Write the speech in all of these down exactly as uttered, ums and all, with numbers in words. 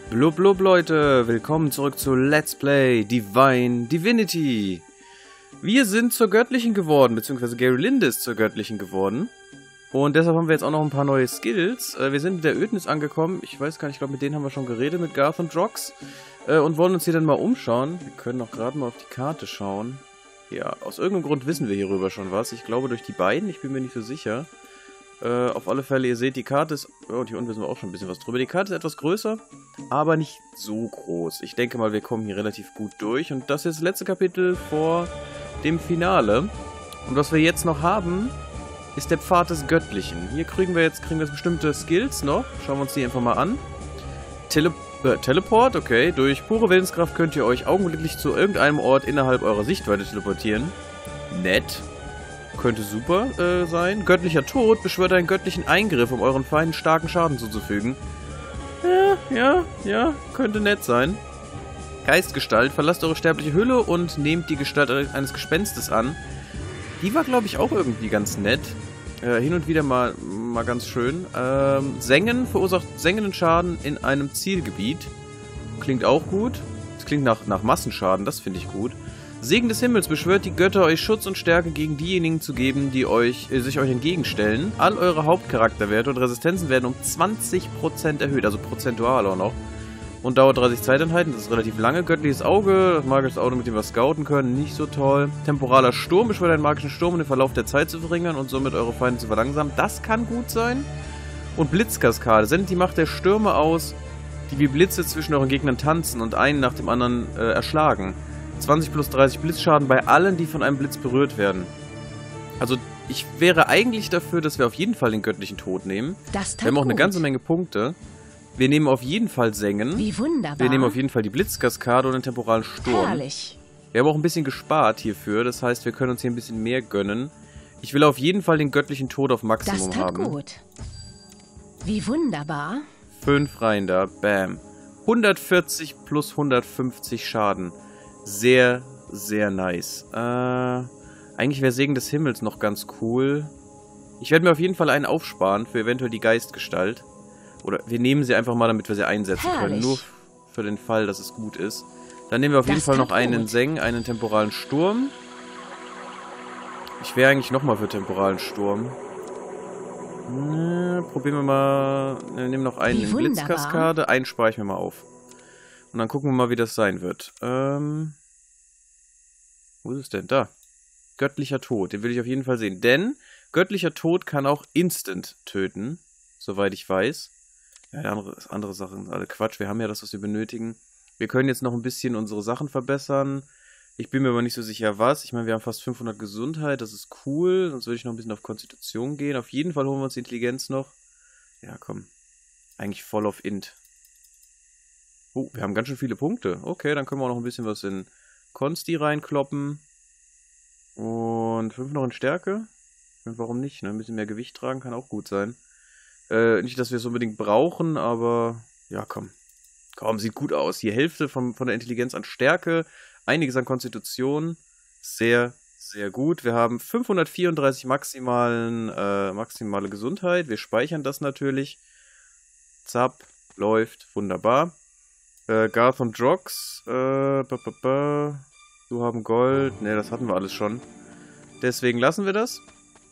Blub blub Leute, willkommen zurück zu Let's Play Divine Divinity. Wir sind zur Göttlichen geworden, beziehungsweise Geralinde ist zur Göttlichen geworden. Und deshalb haben wir jetzt auch noch ein paar neue Skills. Wir sind in der Ödnis angekommen, ich weiß gar nicht, ich glaube mit denen haben wir schon geredet, mit Garth und Drox. Und wollen uns hier dann mal umschauen. Wir können auch gerade mal auf die Karte schauen. Ja, aus irgendeinem Grund wissen wir hierüber schon was. Ich glaube durch die beiden, ich bin mir nicht so sicher. Äh, auf alle Fälle, ihr seht, die Karte ist... Oh, hier unten wissen wir auch schon ein bisschen was drüber. Die Karte ist etwas größer, aber nicht so groß. Ich denke mal, wir kommen hier relativ gut durch. Und das ist das letzte Kapitel vor dem Finale. Und was wir jetzt noch haben, ist der Pfad des Göttlichen. Hier kriegen wir jetzt, kriegen wir jetzt bestimmte Skills noch. Schauen wir uns die einfach mal an. Tele äh, Teleport, okay. Durch pure Willenskraft könnt ihr euch augenblicklich zu irgendeinem Ort innerhalb eurer Sichtweite teleportieren. Nett. Könnte super äh, sein. Göttlicher Tod beschwört einen göttlichen Eingriff, um euren Feinden starken Schaden zuzufügen. Ja, ja, ja, könnte nett sein. Geistgestalt, verlasst eure sterbliche Hülle und nehmt die Gestalt eines Gespenstes an. Die war, glaube ich, auch irgendwie ganz nett. Äh, hin und wieder mal, mal ganz schön. Ähm, Sengen verursacht sengenden Schaden in einem Zielgebiet. Klingt auch gut. Das klingt nach, nach Massenschaden, das finde ich gut. Segen des Himmels beschwört die Götter, euch Schutz und Stärke gegen diejenigen zu geben, die euch, äh, sich euch entgegenstellen. All eure Hauptcharakterwerte und Resistenzen werden um zwanzig Prozent erhöht, also prozentual auch noch. Und dauert dreißig Zeiteinheiten, das ist relativ lange. Göttliches Auge, das magisches Auge, mit dem wir scouten können, nicht so toll. Temporaler Sturm beschwört einen magischen Sturm, um den Verlauf der Zeit zu verringern und somit eure Feinde zu verlangsamen. Das kann gut sein. Und Blitzkaskade, sendet die Macht der Stürme aus, die wie Blitze zwischen euren Gegnern tanzen und einen nach dem anderen äh, erschlagen. zwanzig plus dreißig Blitzschaden bei allen, die von einem Blitz berührt werden. Also, ich wäre eigentlich dafür, dass wir auf jeden Fall den göttlichen Tod nehmen. Das wir haben auch eine ganze Menge Punkte. Wir nehmen auf jeden Fall Sengen. Wie wunderbar. Wir nehmen auf jeden Fall die Blitzkaskade und den temporalen Sturm. Herrlich. Wir haben auch ein bisschen gespart hierfür. Das heißt, wir können uns hier ein bisschen mehr gönnen. Ich will auf jeden Fall den göttlichen Tod auf Maximum das tat haben. gut. Wie wunderbar. Fünf rein da. Bam. hundertvierzig plus hundertfünfzig Schaden. Sehr, sehr nice. Äh, eigentlich wäre Segen des Himmels noch ganz cool. Ich werde mir auf jeden Fall einen aufsparen für eventuell die Geistgestalt. Oder wir nehmen sie einfach mal, damit wir sie einsetzen Herrlich. können. Nur für den Fall, dass es gut ist. Dann nehmen wir auf Das jeden Fall noch tat einen gut. Seng, einen temporalen Sturm. Ich wäre eigentlich nochmal für temporalen Sturm. Hm, probieren wir mal. Wir nehmen noch einen Wie in wunderbar. Blitzkaskade. Einen spare ich mir mal auf. Und dann gucken wir mal, wie das sein wird. Ähm. Wo ist es denn? Da. Göttlicher Tod. Den will ich auf jeden Fall sehen. Denn göttlicher Tod kann auch instant töten. Soweit ich weiß. Ja, andere, andere Sachen sind alle Quatsch. Wir haben ja das, was wir benötigen. Wir können jetzt noch ein bisschen unsere Sachen verbessern. Ich bin mir aber nicht so sicher, was. Ich meine, wir haben fast fünfhundert Gesundheit. Das ist cool. Sonst würde ich noch ein bisschen auf Konstitution gehen. Auf jeden Fall holen wir uns die Intelligenz noch. Ja, komm. Eigentlich voll auf Int. Oh, wir haben ganz schön viele Punkte. Okay, dann können wir auch noch ein bisschen was in Konsti reinkloppen. Und fünf noch in Stärke. Und warum nicht? Ne? Ein bisschen mehr Gewicht tragen kann auch gut sein. Äh, nicht, dass wir es unbedingt brauchen, aber ja, komm. Komm, sieht gut aus. Die Hälfte von, von der Intelligenz an Stärke, einiges an Konstitution. Sehr, sehr gut. Wir haben fünfhundertvierunddreißig maximalen, äh, maximale Gesundheit. Wir speichern das natürlich. Zap, läuft, wunderbar. Äh, Garth und Drox, äh, ba, ba, ba. Du haben Gold. Ne, das hatten wir alles schon. Deswegen lassen wir das.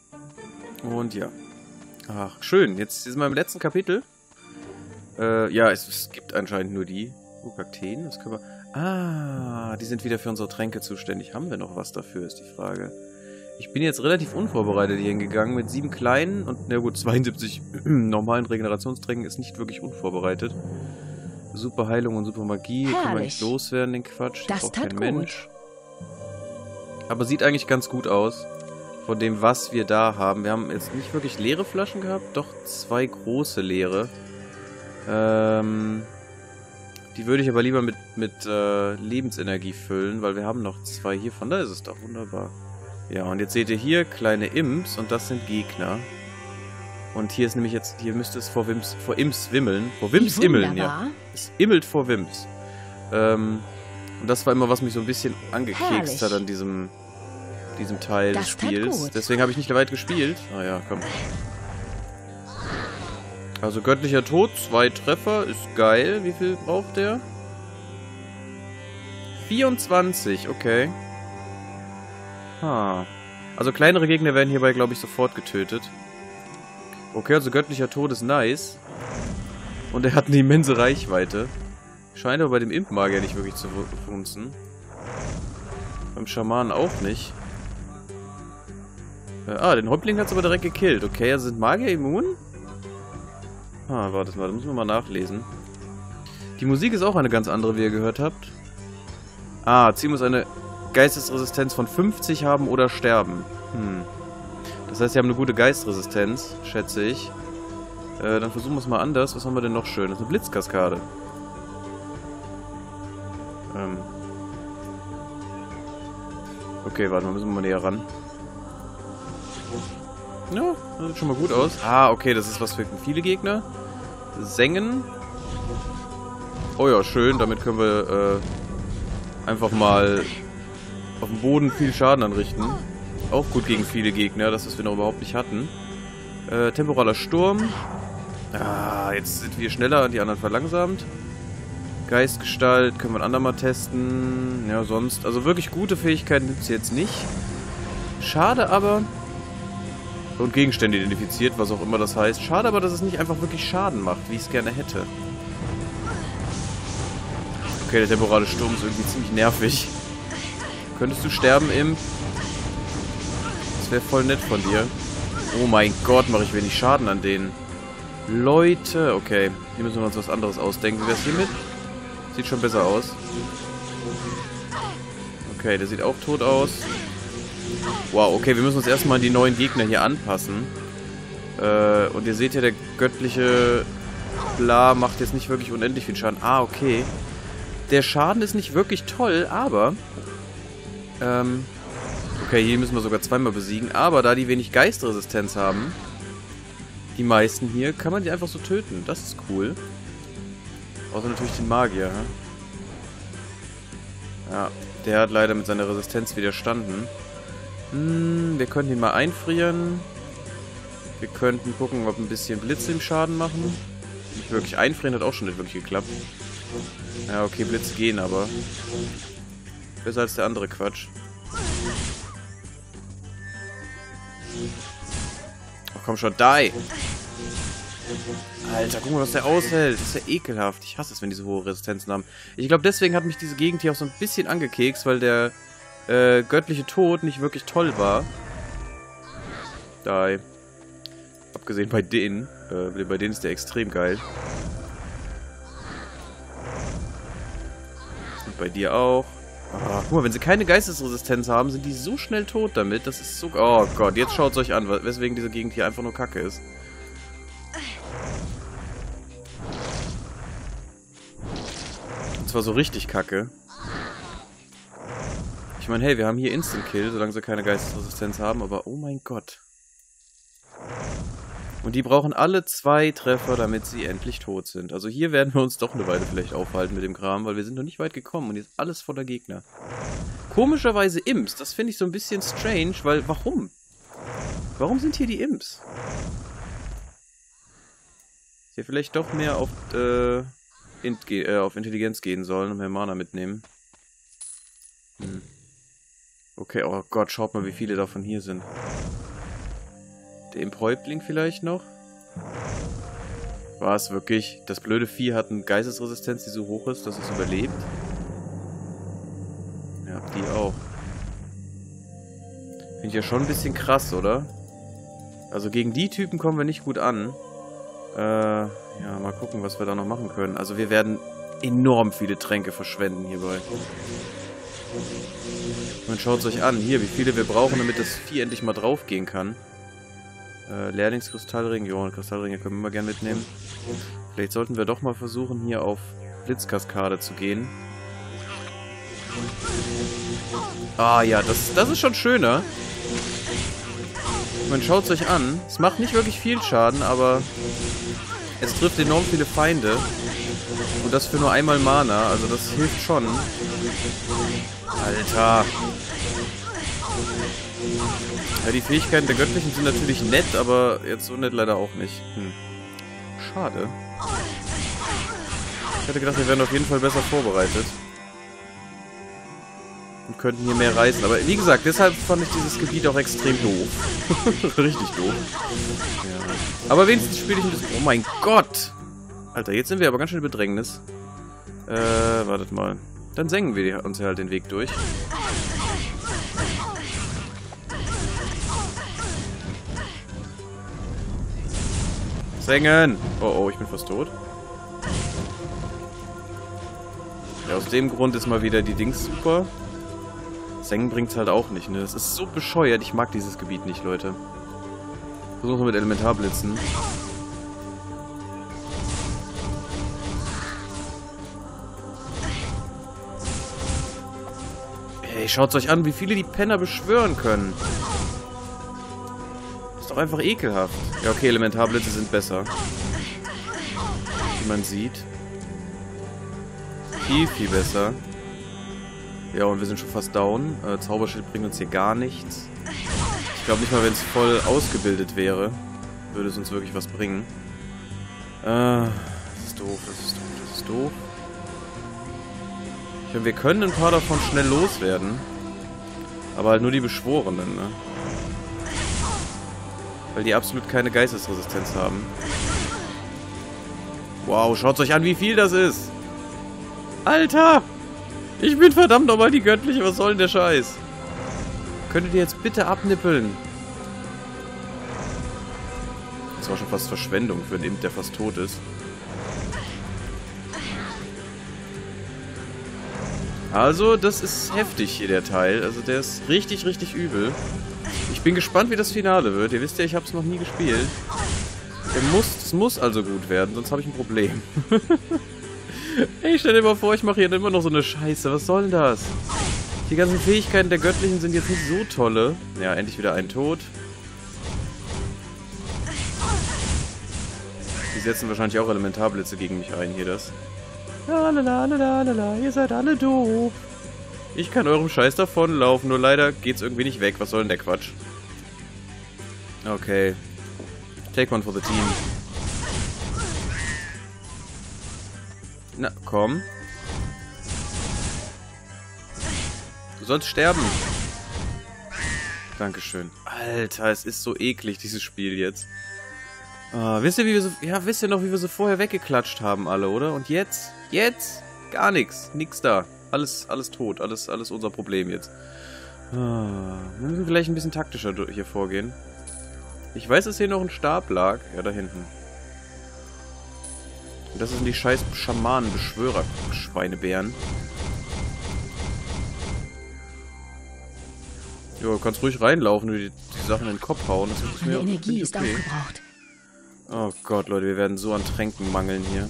Und ja. Ach, schön. Jetzt sind wir im letzten Kapitel. Äh, ja, es, es gibt anscheinend nur die. Oh, Kakteen, das können wir... Ah, die sind wieder für unsere Tränke zuständig. Haben wir noch was dafür, ist die Frage. Ich bin jetzt relativ unvorbereitet hier hingegangen mit sieben kleinen und, na gut, zweiundsiebzig normalen Regenerationstränken ist nicht wirklich unvorbereitet. Super Heilung und super Magie. Hier können wir nicht loswerden, den Quatsch. Das braucht tat kein gut. Mensch. Aber sieht eigentlich ganz gut aus. Von dem, was wir da haben. Wir haben jetzt nicht wirklich leere Flaschen gehabt, doch zwei große leere. Ähm, die würde ich aber lieber mit, mit äh, Lebensenergie füllen, weil wir haben noch zwei hiervon. Da ist es doch wunderbar. Ja, und jetzt seht ihr hier kleine Imps und das sind Gegner. Und hier ist nämlich jetzt, hier müsste es vor Wims, vor Imps wimmeln. Vor Wims immeln, ja. Es immelt vor Wims. Ähm, und das war immer, was mich so ein bisschen angekekst Herrlich. hat an diesem... diesem Teil Das des tat Spiels. gut. Deswegen habe ich nicht weit gespielt. Ah ja, komm. Also göttlicher Tod, zwei Treffer, ist geil. Wie viel braucht der? vierundzwanzig, okay. Ha. Also kleinere Gegner werden hierbei, glaube ich, sofort getötet. Okay, also göttlicher Tod ist nice. Und er hat eine immense Reichweite. Scheint aber bei dem Imp-Magier nicht wirklich zu funzen. Beim Schamanen auch nicht. Äh, ah, den Häuptling hat es aber direkt gekillt. Okay, also sind Magier immun? Ah, warte mal, da müssen wir mal nachlesen. Die Musik ist auch eine ganz andere, wie ihr gehört habt. Ah, Ziel muss eine Geistesresistenz von fünfzig haben oder sterben. Hm. Das heißt, sie haben eine gute Geistressenz, schätze ich. Äh, dann versuchen wir es mal anders. Was haben wir denn noch schön? Das ist eine Blitzkaskade. Ähm. Okay, warte mal, müssen wir mal näher ran. Ja, das sieht schon mal gut aus. Ah, okay, das ist was für viele Gegner. Sengen. Oh ja, schön. Damit können wir äh, einfach mal auf dem Boden viel Schaden anrichten. Auch gut gegen viele Gegner, das was wir noch überhaupt nicht hatten. Äh, temporaler Sturm. Ah, jetzt sind wir schneller, die anderen verlangsamt. Geistgestalt können wir ein andermal testen. Ja, sonst. Also wirklich gute Fähigkeiten gibt es jetzt nicht. Schade aber. Und Gegenstände identifiziert, was auch immer das heißt. Schade aber, dass es nicht einfach wirklich Schaden macht, wie ich es gerne hätte. Okay, der temporale Sturm ist irgendwie ziemlich nervig. Könntest du sterben, Imp? Das wäre voll nett von dir. Oh mein Gott, mache ich wenig Schaden an denen. Leute, okay. Hier müssen wir uns was anderes ausdenken. Wer ist hier mit? Sieht schon besser aus. Okay, der sieht auch tot aus. Wow, okay, wir müssen uns erstmal an die neuen Gegner hier anpassen. Äh, und ihr seht ja, der göttliche Bla macht jetzt nicht wirklich unendlich viel Schaden. Ah, okay. Der Schaden ist nicht wirklich toll, aber... Ähm... Okay, hier müssen wir sogar zweimal besiegen. Aber da die wenig Geistresistenz haben, die meisten hier, kann man die einfach so töten. Das ist cool. Außer natürlich den Magier. Ja, der hat leider mit seiner Resistenz widerstanden. Hm, wir könnten ihn mal einfrieren. Wir könnten gucken, ob ein bisschen Blitze im Schaden machen. Nicht wirklich einfrieren hat auch schon nicht wirklich geklappt. Ja, okay, Blitze gehen aber. Besser als der andere Quatsch. Ach komm schon, die! Alter, guck mal, was der aushält. Das ist ja ekelhaft. Ich hasse es, wenn diese hohe Resistenzen haben. Ich glaube, deswegen hat mich diese Gegend hier auch so ein bisschen angekekst, weil der äh, göttliche Tod nicht wirklich toll war. Die. Abgesehen bei denen. Äh, bei denen ist der extrem geil. Und bei dir auch. Ah, guck mal, wenn sie keine Geistesresistenz haben, sind die so schnell tot damit. Das ist so... Oh Gott, jetzt schaut es euch an, weswegen diese Gegend hier einfach nur Kacke ist. Und zwar so richtig Kacke. Ich meine, hey, wir haben hier Instant Kill, solange sie keine Geistesresistenz haben, aber oh mein Gott. Und die brauchen alle zwei Treffer, damit sie endlich tot sind. Also hier werden wir uns doch eine Weile vielleicht aufhalten mit dem Kram, weil wir sind noch nicht weit gekommen und hier ist alles voller Gegner. Komischerweise Imps, das finde ich so ein bisschen strange, weil warum? Warum sind hier die Imps? Hier vielleicht doch mehr auf, äh, in, äh, auf Intelligenz gehen sollen und mehr Mana mitnehmen. Hm. Okay, oh Gott, schaut mal, wie viele davon hier sind. Der Imp-Häuptling vielleicht noch? War es wirklich? Das blöde Vieh hat eine Geistesresistenz, die so hoch ist, dass es überlebt? Ja, die auch. Finde ich ja schon ein bisschen krass, oder? Also gegen die Typen kommen wir nicht gut an. Äh, ja, mal gucken, was wir da noch machen können. Also wir werden enorm viele Tränke verschwenden hierbei. Und schaut es euch an, hier, wie viele wir brauchen, damit das Vieh endlich mal draufgehen kann. Äh, Lehrlingskristallring, ja, Kristallringe können wir immer gerne mitnehmen. Vielleicht sollten wir doch mal versuchen, hier auf Blitzkaskade zu gehen. Ah ja, das, das ist schon schöner. Man schaut es euch an. Es macht nicht wirklich viel Schaden, aber es trifft enorm viele Feinde. Und das für nur einmal Mana, also das hilft schon. Alter. Ja, die Fähigkeiten der Göttlichen sind natürlich nett, aber jetzt so nett leider auch nicht. Hm. schade. Ich hätte gedacht, wir wären auf jeden Fall besser vorbereitet. Und könnten hier mehr reisen. Aber wie gesagt, deshalb fand ich dieses Gebiet auch extrem doof. Richtig doof. Ja. Aber wenigstens spiele ich ein bisschen... Oh mein Gott! Alter, jetzt sind wir aber ganz schön in Bedrängnis. Äh, wartet mal. Dann senken wir uns halt den Weg durch. Sengen! Oh, oh, ich bin fast tot. Ja, aus dem Grund ist mal wieder die Dings super. Sengen bringt's halt auch nicht, ne? Das ist so bescheuert. Ich mag dieses Gebiet nicht, Leute. Versuchen wir mit Elementarblitzen. Ey, schaut's euch an, wie viele die Penner beschwören können. Ist doch einfach ekelhaft. Ja, okay, Elementarblitze sind besser. Wie man sieht. Viel, viel besser. Ja, und wir sind schon fast down. Äh, Zauberschild bringt uns hier gar nichts. Ich glaube nicht mal, wenn es voll ausgebildet wäre, würde es uns wirklich was bringen. Äh, das ist doof, das ist doof, das ist doof. Ich meine, wir können ein paar davon schnell loswerden. Aber halt nur die Beschworenen, ne? Weil die absolut keine Geistesresistenz haben. Wow, schaut euch an, wie viel das ist! Alter! Ich bin verdammt nochmal die Göttliche, was soll denn der Scheiß? Könntet ihr jetzt bitte abnippeln? Das war schon fast Verschwendung für einen Imp, der fast tot ist. Also, das ist heftig hier, der Teil. Also, der ist richtig, richtig übel. Ich bin gespannt, wie das Finale wird. Ihr wisst ja, ich habe es noch nie gespielt. Der muss, es muss also gut werden, sonst habe ich ein Problem. Ey, stell dir mal vor, ich mache hier immer noch so eine Scheiße. Was soll denn das? Die ganzen Fähigkeiten der Göttlichen sind jetzt nicht so tolle. Ja, endlich wieder ein Tod. Die setzen wahrscheinlich auch Elementarblitze gegen mich ein, hier das. Lalalala, ihr seid alle doof. Ich kann eurem Scheiß davonlaufen, nur leider geht's irgendwie nicht weg. Was soll denn der Quatsch? Okay. Take one for the team. Na, komm. Du sollst sterben. Dankeschön. Alter, es ist so eklig, dieses Spiel jetzt. Ah, wisst ihr, wie wir so, ja, wisst ihr noch, wie wir so vorher weggeklatscht haben, alle, oder? Und jetzt? Jetzt? Gar nichts. Nix da. Alles, alles tot. Alles, alles unser Problem jetzt. Ah, wir müssen vielleicht ein bisschen taktischer hier vorgehen. Ich weiß, dass hier noch ein Stab lag. Ja, da hinten. Und das sind die scheiß Schamanen, Beschwörer, Schweinebären. Jo, du kannst ruhig reinlaufen und die, die Sachen in den Kopf hauen. Das ist mir Meine Energie ist okay. aufgebraucht. Oh Gott, Leute, wir werden so an Tränken mangeln hier.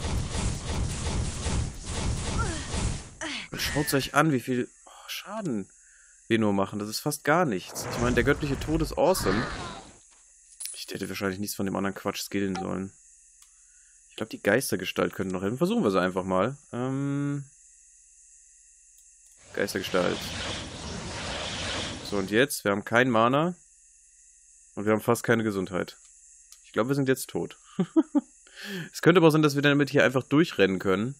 Und schaut euch an, wie viel oh, Schaden wir nur machen. Das ist fast gar nichts. Ich meine, der göttliche Tod ist awesome. Ich hätte wahrscheinlich nichts von dem anderen Quatsch skillen sollen. Ich glaube, die Geistergestalt könnte noch helfen. Versuchen wir sie einfach mal. Ähm Geistergestalt. So, und jetzt? Wir haben kein Mana. Und wir haben fast keine Gesundheit. Ich glaube, wir sind jetzt tot. Es könnte aber auch sein, dass wir damit hier einfach durchrennen können.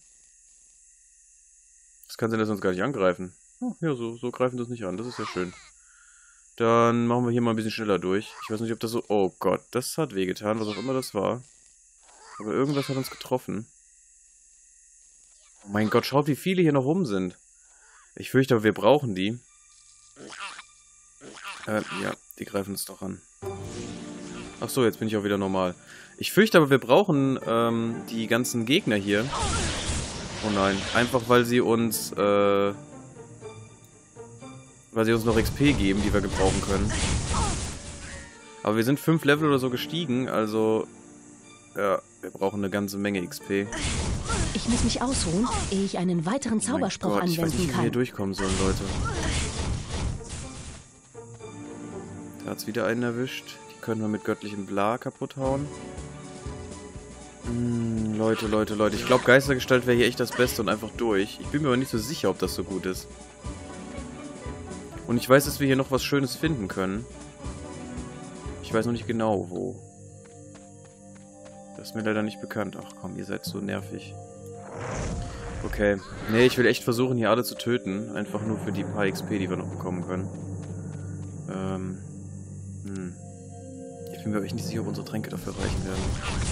Es kann sein, dass wir uns gar nicht angreifen. Oh, ja, so, so greifen das nicht an. Das ist ja schön. Dann machen wir hier mal ein bisschen schneller durch. Ich weiß nicht, ob das so... Oh Gott, das hat wehgetan, was auch immer das war. Aber irgendwas hat uns getroffen. Oh mein Gott, schaut, wie viele hier noch rum sind. Ich fürchte aber, wir brauchen die. Äh, ja, die greifen uns doch an. Ach so, jetzt bin ich auch wieder normal. Ich fürchte aber, wir brauchen ähm, die ganzen Gegner hier. Oh nein, einfach weil sie uns, äh, weil sie uns noch X P geben, die wir gebrauchen können. Aber wir sind fünf Level oder so gestiegen, also, ja, wir brauchen eine ganze Menge X P. Ich muss mich ausruhen, ehe ich einen weiteren Zauberspruch oh Gott, anwenden ich weiß nicht, wie wir kann. hier durchkommen sollen, Leute. Da hat's wieder einen erwischt. Die können wir mit göttlichem Bla kaputt hauen. Hm, Leute, Leute, Leute. Ich glaube, Geistergestalt wäre hier echt das Beste und einfach durch. Ich bin mir aber nicht so sicher, ob das so gut ist. Und ich weiß, dass wir hier noch was Schönes finden können. Ich weiß noch nicht genau, wo. Das ist mir leider nicht bekannt. Ach komm, ihr seid so nervig. Okay. Nee, ich will echt versuchen, hier alle zu töten. Einfach nur für die paar X P, die wir noch bekommen können. Ähm. Hm. Ich bin mir aber echt nicht sicher, ob unsere Tränke dafür reichen werden.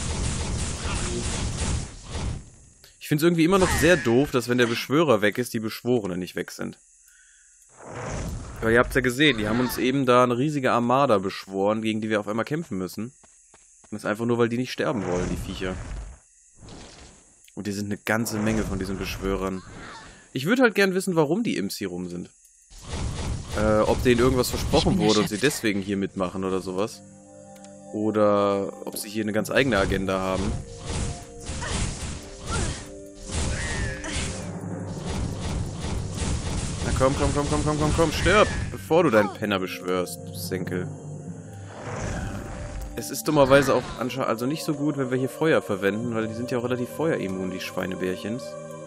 Ich finde es irgendwie immer noch sehr doof, dass wenn der Beschwörer weg ist, die Beschworenen nicht weg sind. Aber ihr habt es ja gesehen, die haben uns eben da eine riesige Armada beschworen, gegen die wir auf einmal kämpfen müssen. Und das ist einfach nur, weil die nicht sterben wollen, die Viecher. Und die sind eine ganze Menge von diesen Beschwörern. Ich würde halt gern wissen, warum die Imps hier rum sind. Äh, ob denen irgendwas versprochen wurde und sie deswegen hier mitmachen oder sowas. Oder ob sie hier eine ganz eigene Agenda haben. Na komm, komm, komm, komm, komm, komm, komm, stirb! Bevor du deinen Penner beschwörst, du Senkel. Es ist dummerweise auch anscheinend also nicht so gut, wenn wir hier Feuer verwenden, weil die sind ja auch relativ feuerimmun, die Schweinebärchens.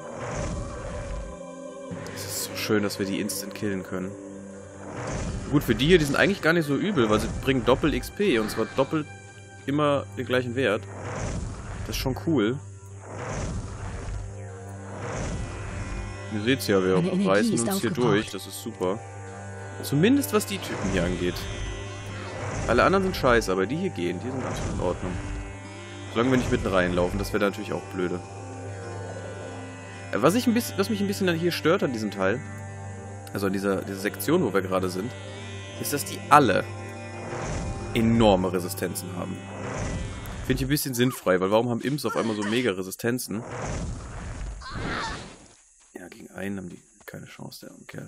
Es ist so schön, dass wir die instant killen können. Gut, für die hier, die sind eigentlich gar nicht so übel, weil sie bringen doppelt X P und zwar doppelt immer den gleichen Wert. Das ist schon cool. Ihr seht's ja, wir reißen uns hier durch, das ist super. Zumindest was die Typen hier angeht. Alle anderen sind scheiße, aber die hier gehen, die sind absolut in Ordnung. Solange wir nicht mitten reinlaufen, das wäre natürlich auch blöde. Was, ich ein bisschen, was mich ein bisschen hier stört an diesem Teil, also an dieser, dieser Sektion, wo wir gerade sind, ist, dass die alle enorme Resistenzen haben. Finde ich ein bisschen sinnfrei, weil warum haben Imps auf einmal so mega Resistenzen? Ja, gegen einen haben die keine Chance, der Kerl.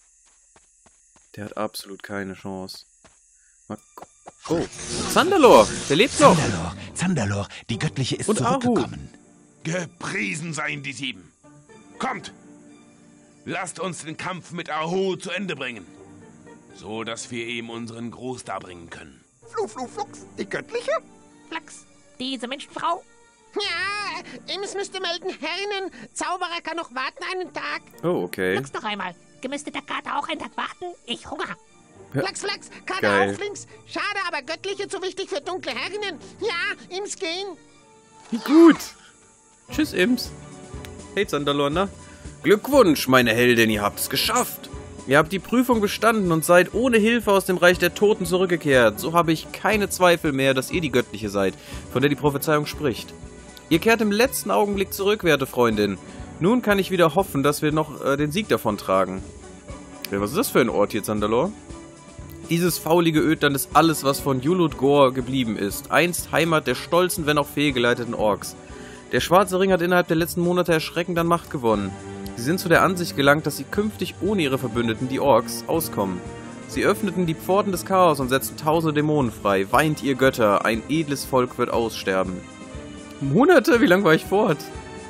Der hat absolut keine Chance. Mal oh, Zandalor, der lebt noch. Zandalor, Zandalor, die Göttliche ist und zurückgekommen. Ahu. Gepriesen seien die Sieben. Kommt, lasst uns den Kampf mit Ahu zu Ende bringen, so dass wir ihm unseren Gruß darbringen können. Flu, Flu, Flux, die Göttliche? Flux, diese Menschenfrau. Ja, Imps müsste melden, Herrinnen, Zauberer kann noch warten einen Tag. Oh, okay. Flux noch einmal. Müsste der Kater auch einen Tag warten? Ich hungere. Flachs, Flachs, Kater Geil. auf links. Schade, aber Göttliche zu wichtig für dunkle Herrinnen. Ja, Imps gehen. Gut. Tschüss, Imps. Hey, Zandalor, na? Glückwunsch, meine Heldin, ihr habt es geschafft. Ihr habt die Prüfung bestanden und seid ohne Hilfe aus dem Reich der Toten zurückgekehrt. So habe ich keine Zweifel mehr, dass ihr die Göttliche seid, von der die Prophezeiung spricht. Ihr kehrt im letzten Augenblick zurück, werte Freundin. Nun kann ich wieder hoffen, dass wir noch äh, den Sieg davon tragen. Ja, was ist das für ein Ort hier, Zandalor? Dieses faulige Ödland ist alles, was von Yulud Gor geblieben ist. Einst Heimat der stolzen, wenn auch fehlgeleiteten Orks. Der Schwarze Ring hat innerhalb der letzten Monate erschreckend an Macht gewonnen. Sie sind zu der Ansicht gelangt, dass sie künftig ohne ihre Verbündeten, die Orks, auskommen. Sie öffneten die Pforten des Chaos und setzten tausende Dämonen frei. Weint ihr Götter, ein edles Volk wird aussterben. Monate? Wie lange war ich fort?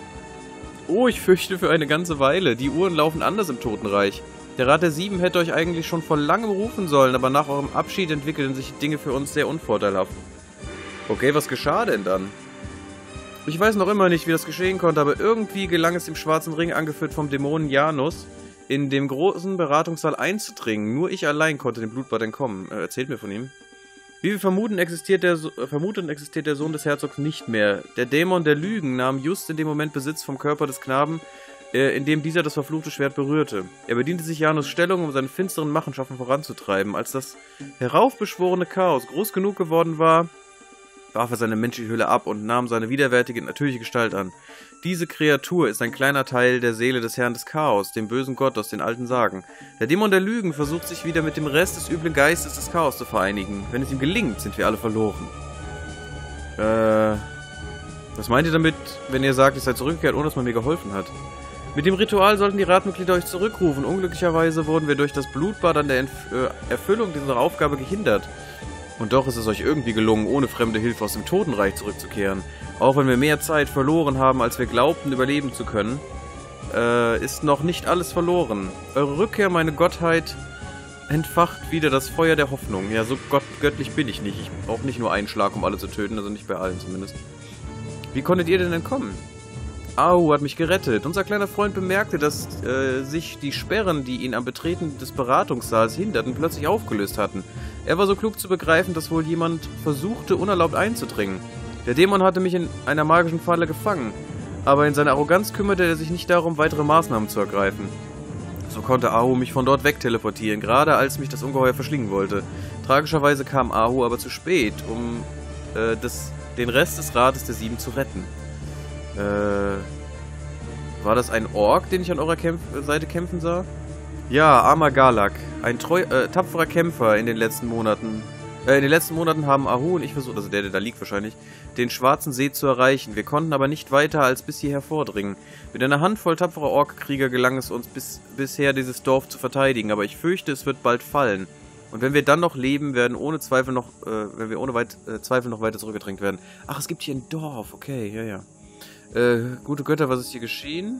Oh, ich fürchte für eine ganze Weile. Die Uhren laufen anders im Totenreich. Der Rat der Sieben hätte euch eigentlich schon vor langem rufen sollen, aber nach eurem Abschied entwickelten sich die Dinge für uns sehr unvorteilhaft. Okay, was geschah denn dann? Ich weiß noch immer nicht, wie das geschehen konnte, aber irgendwie gelang es dem Schwarzen Ring, angeführt vom Dämonen Janus, in dem großen Beratungssaal einzudringen. Nur ich allein konnte dem Blutbad entkommen. Äh, erzählt mir von ihm. Wie wir vermuten, existiert der, so äh, vermuten, existiert der Sohn des Herzogs nicht mehr. Der Dämon der Lügen nahm just in dem Moment Besitz vom Körper des Knaben, äh, in dem dieser das verfluchte Schwert berührte. Er bediente sich Janus Stellung, um seine finsteren Machenschaften voranzutreiben. Als das heraufbeschworene Chaos groß genug geworden war, warf er seine menschliche Hülle ab und nahm seine widerwärtige, natürliche Gestalt an. Diese Kreatur ist ein kleiner Teil der Seele des Herrn des Chaos, dem bösen Gott aus den alten Sagen. Der Dämon der Lügen versucht sich wieder mit dem Rest des üblen Geistes des Chaos zu vereinigen. Wenn es ihm gelingt, sind wir alle verloren. Äh... Was meint ihr damit, wenn ihr sagt, ihr seid zurückgekehrt, ohne dass man mir geholfen hat? Mit dem Ritual sollten die Ratmitglieder euch zurückrufen. Unglücklicherweise wurden wir durch das Blutbad an der Entf- äh, Erfüllung dieser Aufgabe gehindert. Und doch ist es euch irgendwie gelungen, ohne fremde Hilfe aus dem Totenreich zurückzukehren. Auch wenn wir mehr Zeit verloren haben, als wir glaubten, überleben zu können, äh, ist noch nicht alles verloren. Eure Rückkehr, meine Gottheit, entfacht wieder das Feuer der Hoffnung. Ja, so gott göttlich bin ich nicht. Ich brauche nicht nur einen Schlag, um alle zu töten, also nicht bei allen zumindest. Wie konntet ihr denn entkommen? Ahu hat mich gerettet. Unser kleiner Freund bemerkte, dass äh, sich die Sperren, die ihn am Betreten des Beratungssaals hinderten, plötzlich aufgelöst hatten. Er war so klug zu begreifen, dass wohl jemand versuchte, unerlaubt einzudringen. Der Dämon hatte mich in einer magischen Falle gefangen, aber in seiner Arroganz kümmerte er sich nicht darum, weitere Maßnahmen zu ergreifen. So konnte Ahu mich von dort weg teleportieren, gerade als mich das Ungeheuer verschlingen wollte. Tragischerweise kam Ahu aber zu spät, um äh, das, den Rest des Rates der Sieben zu retten. Äh, war das ein Ork, den ich an eurer Kämpf Seite kämpfen sah? Ja, armer Galak. Ein treu, äh, tapferer Kämpfer in den letzten Monaten. Äh, in den letzten Monaten haben Ahu und ich versucht, also der, der da liegt wahrscheinlich, den Schwarzen See zu erreichen. Wir konnten aber nicht weiter als bis hierher vordringen. Mit einer Handvoll tapferer Ork-Krieger gelang es uns bis, bisher, dieses Dorf zu verteidigen, aber ich fürchte, es wird bald fallen. Und wenn wir dann noch leben, werden ohne Zweifel noch, äh, wenn wir ohne weit, äh, Zweifel noch weiter zurückgedrängt werden. Ach, es gibt hier ein Dorf, okay, ja, ja. Äh, gute Götter, was ist hier geschehen?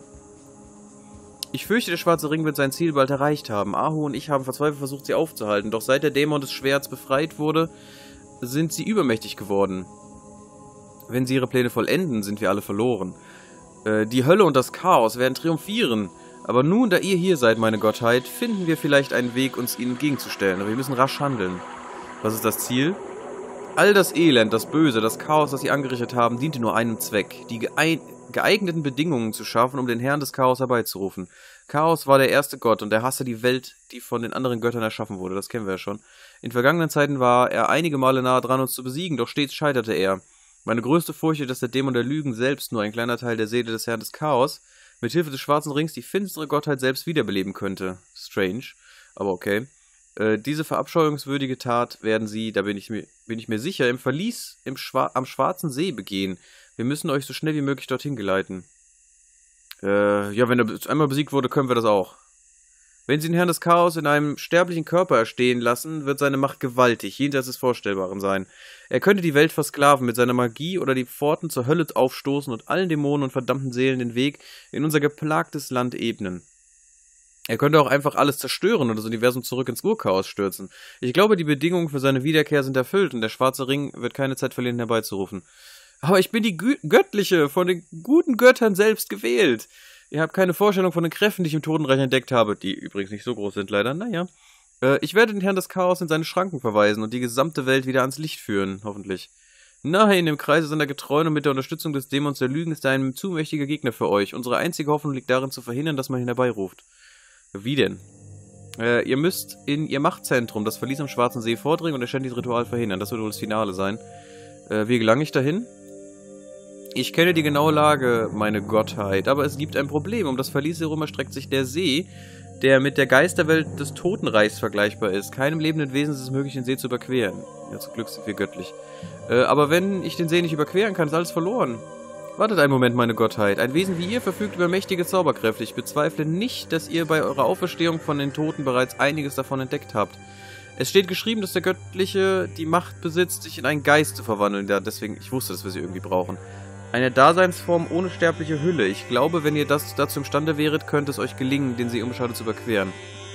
Ich fürchte, der Schwarze Ring wird sein Ziel bald erreicht haben. Ahu und ich haben verzweifelt versucht, sie aufzuhalten, doch seit der Dämon des Schwerts befreit wurde, sind sie übermächtig geworden. Wenn sie ihre Pläne vollenden, sind wir alle verloren. Äh, die Hölle und das Chaos werden triumphieren. Aber nun, da ihr hier seid, meine Gottheit, finden wir vielleicht einen Weg, uns ihnen entgegenzustellen. Aber wir müssen rasch handeln. Was ist das Ziel? All das Elend, das Böse, das Chaos, das sie angerichtet haben, diente nur einem Zweck. Die geeigneten Bedingungen zu schaffen, um den Herrn des Chaos herbeizurufen. Chaos war der erste Gott und er hasste die Welt, die von den anderen Göttern erschaffen wurde. Das kennen wir ja schon. In vergangenen Zeiten war er einige Male nahe dran, uns zu besiegen, doch stets scheiterte er. Meine größte Furcht ist, dass der Dämon der Lügen selbst nur ein kleiner Teil der Seele des Herrn des Chaos mit Hilfe des Schwarzen Rings die finstere Gottheit selbst wiederbeleben könnte. Strange, aber okay. Äh, diese verabscheuungswürdige Tat werden sie, da bin ich mir, bin ich mir sicher, im Verlies im Schwa am Schwarzen See begehen. Wir müssen euch so schnell wie möglich dorthin geleiten. Äh, ja, wenn er einmal besiegt wurde, können wir das auch. Wenn sie den Herrn des Chaos in einem sterblichen Körper erstehen lassen, wird seine Macht gewaltig, jenseits des Vorstellbaren sein. Er könnte die Welt versklaven mit seiner Magie oder die Pforten zur Hölle aufstoßen und allen Dämonen und verdammten Seelen den Weg in unser geplagtes Land ebnen. Er könnte auch einfach alles zerstören und das Universum zurück ins Urchaos stürzen. Ich glaube, die Bedingungen für seine Wiederkehr sind erfüllt und der Schwarze Ring wird keine Zeit verlieren, herbeizurufen. Aber ich bin die Gö Göttliche, von den guten Göttern selbst gewählt. Ihr habt keine Vorstellung von den Kräften, die ich im Totenreich entdeckt habe, die übrigens nicht so groß sind, leider. Naja. Äh, ich werde den Herrn des Chaos in seine Schranken verweisen und die gesamte Welt wieder ans Licht führen, hoffentlich. Nein, im Kreise seiner Getreuen und mit der Unterstützung des Dämons der Lügen ist er ein zu mächtiger Gegner für euch. Unsere einzige Hoffnung liegt darin, zu verhindern, dass man ihn herbeiruft. Wie denn? Äh, ihr müsst in ihr Machtzentrum, das Verlies am Schwarzen See, vordringen und ein ständiges Ritual verhindern. Das wird wohl das Finale sein. Äh, wie gelange ich dahin? Ich kenne die genaue Lage, meine Gottheit, aber es gibt ein Problem. Um das Verlies herum erstreckt sich der See, der mit der Geisterwelt des Totenreichs vergleichbar ist. Keinem lebenden Wesen ist es möglich, den See zu überqueren. Ja, zum Glück sind wir göttlich. Äh, aber wenn ich den See nicht überqueren kann, ist alles verloren. Wartet einen Moment, meine Gottheit. Ein Wesen wie ihr verfügt über mächtige Zauberkräfte. Ich bezweifle nicht, dass ihr bei eurer Auferstehung von den Toten bereits einiges davon entdeckt habt. Es steht geschrieben, dass der Göttliche die Macht besitzt, sich in einen Geist zu verwandeln. Ja, deswegen, ich wusste, dass wir sie irgendwie brauchen. Eine Daseinsform ohne sterbliche Hülle. Ich glaube, wenn ihr das dazu imstande wäret, könnte es euch gelingen, den See unbeschadet zu überqueren.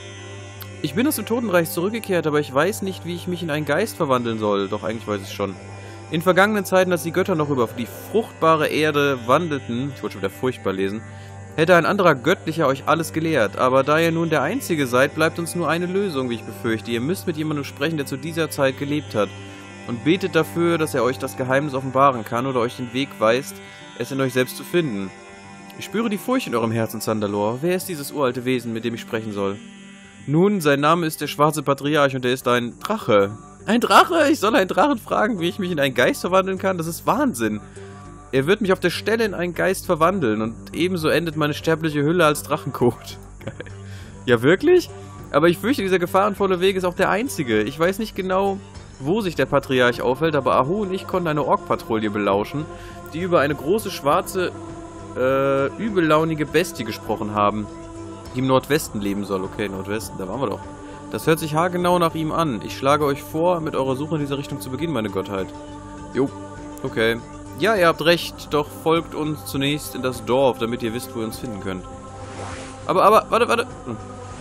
Ich bin aus dem Totenreich zurückgekehrt, aber ich weiß nicht, wie ich mich in einen Geist verwandeln soll. Doch eigentlich weiß ich es schon. In vergangenen Zeiten, als die Götter noch über die fruchtbare Erde wandelten, ich wollte schon wieder furchtbar lesen, hätte ein anderer Göttlicher euch alles gelehrt. Aber da ihr nun der Einzige seid, bleibt uns nur eine Lösung, wie ich befürchte. Ihr müsst mit jemandem sprechen, der zu dieser Zeit gelebt hat. Und betet dafür, dass er euch das Geheimnis offenbaren kann oder euch den Weg weist, es in euch selbst zu finden. Ich spüre die Furcht in eurem Herzen, Zandalor. Wer ist dieses uralte Wesen, mit dem ich sprechen soll? Nun, sein Name ist der Schwarze Patriarch und er ist ein Drache. Ein Drache? Ich soll einen Drachen fragen, wie ich mich in einen Geist verwandeln kann? Das ist Wahnsinn. Er wird mich auf der Stelle in einen Geist verwandeln und ebenso endet meine sterbliche Hülle als Drachenkot. Geil. Ja, wirklich? Aber ich fürchte, dieser gefahrenvolle Weg ist auch der einzige. Ich weiß nicht genau, wo sich der Patriarch aufhält, aber Ahu und ich konnten eine Ork-Patrouille belauschen, die über eine große, schwarze, äh, übellaunige Bestie gesprochen haben, die im Nordwesten leben soll. Okay, Nordwesten, da waren wir doch. Das hört sich haargenau nach ihm an. Ich schlage euch vor, mit eurer Suche in dieser Richtung zu beginnen, meine Gottheit. Jo, okay. Ja, ihr habt recht, doch folgt uns zunächst in das Dorf, damit ihr wisst, wo ihr uns finden könnt. Aber, aber, warte, warte. Hm.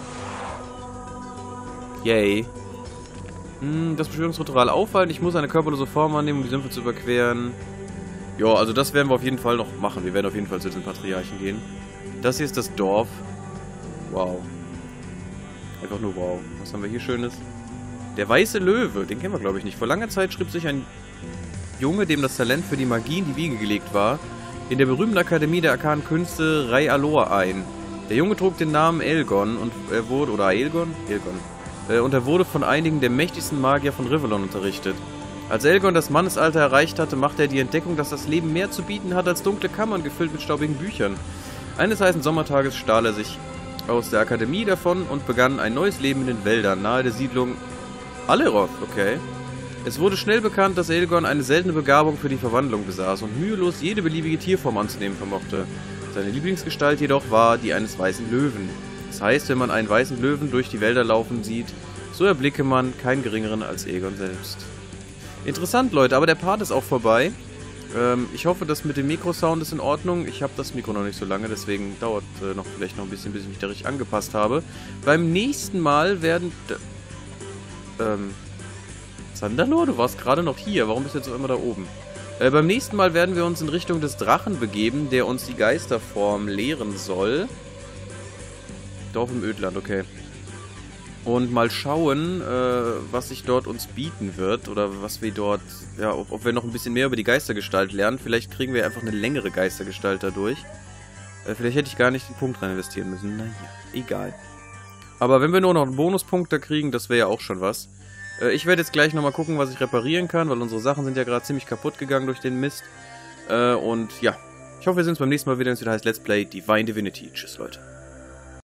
Yay. Das Beschwörungsritual aufhalten. Ich muss eine körperlose Form annehmen, um die Sümpfe zu überqueren. Ja, also das werden wir auf jeden Fall noch machen. Wir werden auf jeden Fall zu den Patriarchen gehen. Das hier ist das Dorf. Wow. Einfach nur wow. Was haben wir hier Schönes? Der weiße Löwe. Den kennen wir, glaube ich, nicht. Vor langer Zeit schrieb sich ein Junge, dem das Talent für die Magie in die Wiege gelegt war, in der berühmten Akademie der arkanen Künste Raialor ein. Der Junge trug den Namen Aelgon und er wurde, oder Aelgon? Aelgon. Äh, und er wurde von einigen der mächtigsten Magier von Rivellon unterrichtet. Als Aelgon das Mannesalter erreicht hatte, machte er die Entdeckung, dass das Leben mehr zu bieten hat als dunkle Kammern gefüllt mit staubigen Büchern. Eines heißen Sommertages stahl er sich aus der Akademie davon und begann ein neues Leben in den Wäldern, nahe der Siedlung Alleroth, okay. Es wurde schnell bekannt, dass Aelgon eine seltene Begabung für die Verwandlung besaß und mühelos jede beliebige Tierform anzunehmen vermochte. Seine Lieblingsgestalt jedoch war die eines weißen Löwen. Das heißt, wenn man einen weißen Löwen durch die Wälder laufen sieht, so erblicke man keinen geringeren als Aelgon selbst. Interessant, Leute, aber der Part ist auch vorbei. Ähm, ich hoffe, das mit dem Mikrosound ist in Ordnung. Ich habe das Mikro noch nicht so lange, deswegen dauert äh, noch vielleicht noch ein bisschen, bis ich mich da richtig angepasst habe. Beim nächsten Mal werden... Ähm... Zandalor, du warst gerade noch hier. Warum bist du jetzt auch immer da oben? Äh, beim nächsten Mal werden wir uns in Richtung des Drachen begeben, der uns die Geisterform lehren soll. Dorf im Ödland, okay. Und mal schauen, äh, was sich dort uns bieten wird. Oder was wir dort... Ja, ob, ob wir noch ein bisschen mehr über die Geistergestalt lernen. Vielleicht kriegen wir einfach eine längere Geistergestalt dadurch. Äh, vielleicht hätte ich gar nicht den Punkt rein investieren müssen. Naja, egal. Aber wenn wir nur noch einen Bonuspunkt da kriegen, das wäre ja auch schon was. Ich werde jetzt gleich nochmal gucken, was ich reparieren kann, weil unsere Sachen sind ja gerade ziemlich kaputt gegangen durch den Mist. Und ja, ich hoffe, wir sehen uns beim nächsten Mal wieder, wenn es wieder heißt Let's Play Divine Divinity. Tschüss, Leute.